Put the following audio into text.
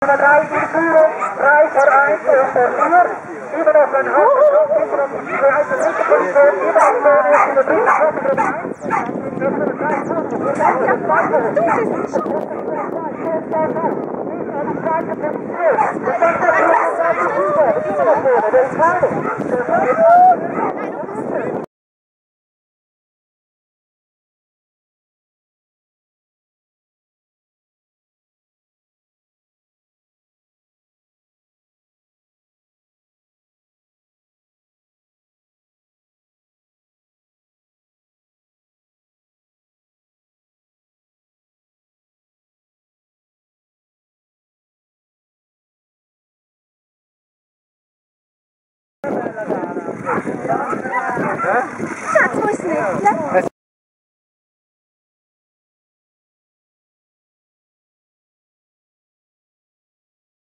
Nummer 3 in Führung, 3 vor 1 und vor 4. Immer noch ein halber Schuss, immer noch die zweite Position, immer noch vorne in der dritten Gruppe Nummer 1. Das sind 3 Punkte, wir machen das weiter. Das ist die zweite Position. Das ist der immer noch vorne, der ist vorne.